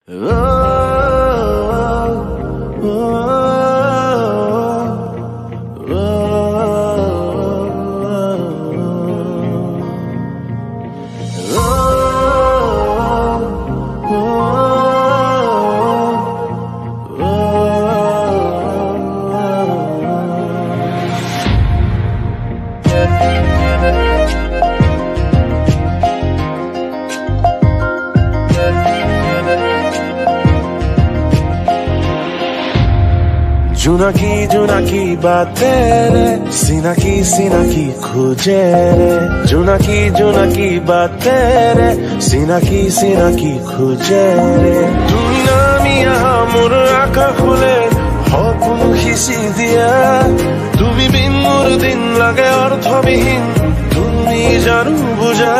जुनाकी बातें रे सीना की खोजे रे जुनाकी बातें रे सीना की खोजे रे তুমি নামিয়া মোৰ আকাশ খুলে সপোন সিঁচি দিয়া তুমি বিন মোৰ দিন লাগে অৰ্থবিহীন তুমি জানো বুজা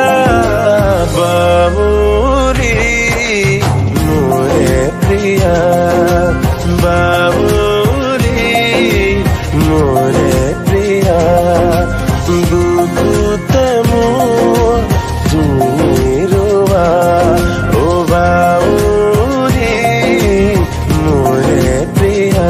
বাবুৰি মোৰে প্ৰিয়া मोरे प्रिया बुकुते मोर तुमी रोवा ओ बाउरी मोरे प्रिया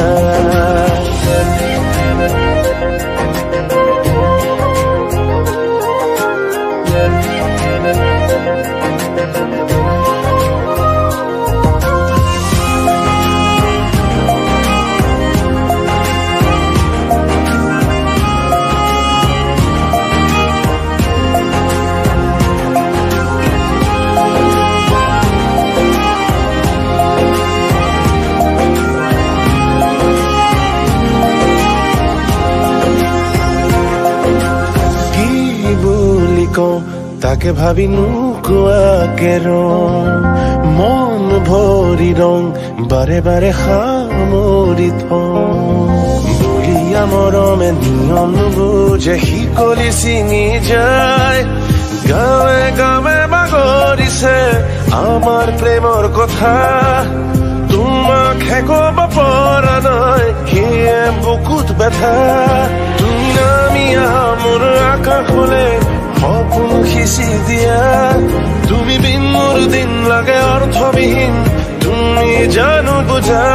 তাকে ভাবি নুকুৱাকে মন ভৰি ৰং বাৰে বাৰে সামৰি বলিয়া মৰমে নিয়ম নুবুজে শিকলি ছিঙি যায় গাঁৱে গাঁৱে বাগৰিছে আমাৰ প্ৰেমৰ কথা তোমাকহে ক'ব পৰা নাই সিয়ে বুকুত ব্যথা তুমি নামিয়া মোৰ আকাশলে সপোন সিঁচি দিয়া তুমি বিন মোৰ দিন লাগে অৰ্থবিহীন তুমি জানো বুজা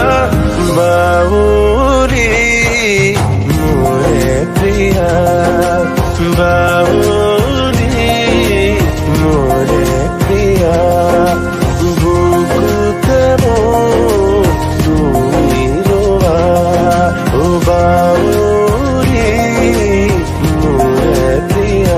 বাউৰি মোৰে প্ৰিয়া বাউৰি মোৰে প্ৰিয়া বুকুতে মোৰ তুমি ৰোৱা ও বাউৰি মোৰে প্ৰিয়া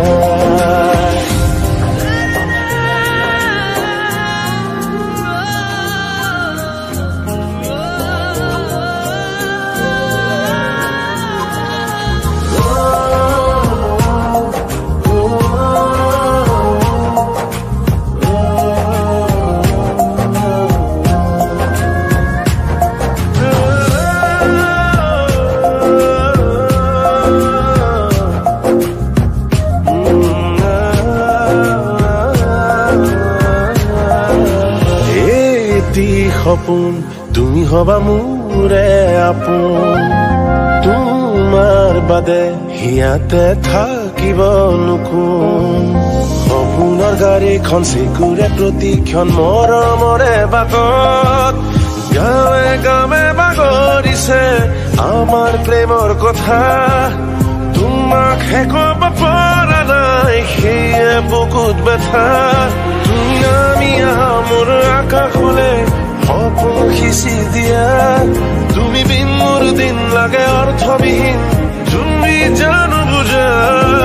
সপোন তুমি হবা মোৰে আপোন তোমাৰ বাদে হিয়াতে থাকিব নুকুন সপোনৰ গাড়ীখন চিকুৰে প্ৰতিক্ষণ মৰমৰে বাটত গাঁৱে গাঁৱে বাগৰিছে আমাৰ প্ৰেমৰ কথা তোমাকহে ক'ব পৰা নাই সেয়ে বুকুত ব্যথা তুমি নামিয়া মোৰ আকাশলে সপোন সিঁচি দিয়া তুমি বিন মোৰ দিন লাগে অৰ্থবিহীন তুমি জানো বুজা